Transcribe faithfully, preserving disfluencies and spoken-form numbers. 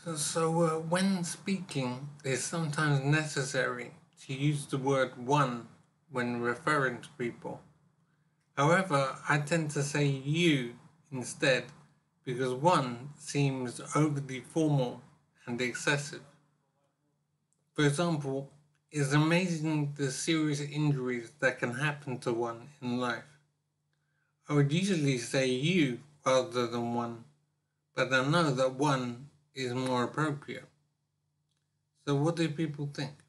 So, so uh, when speaking, it's sometimes necessary to use the word one when referring to people. However, I tend to say you instead because one seems overly formal and excessive. For example, it's amazing the serious injuries that can happen to one in life. I would usually say you rather than one, but I know that one is more appropriate. So, what do people think?